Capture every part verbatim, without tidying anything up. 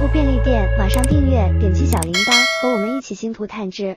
便利店，马上订阅，点击小铃铛，和我们一起星途探知。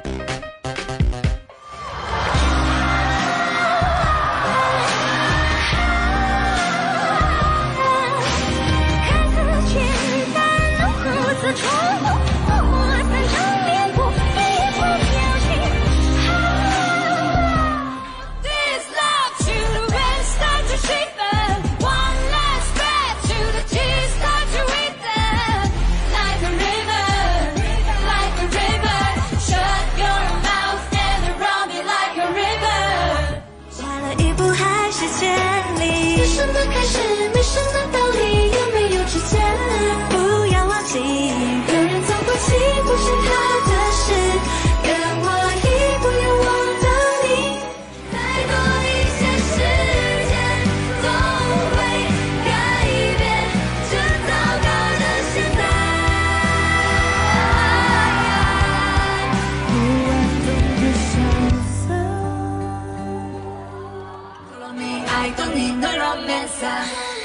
没什么开始，没什么道理，也没有之间。不要忘记，有人走过去，不是他的事，跟我一步远望到你。再多一些时间，总会改变这糟糕的现在。不完动的萧瑟。Follow me, I don't need no romance.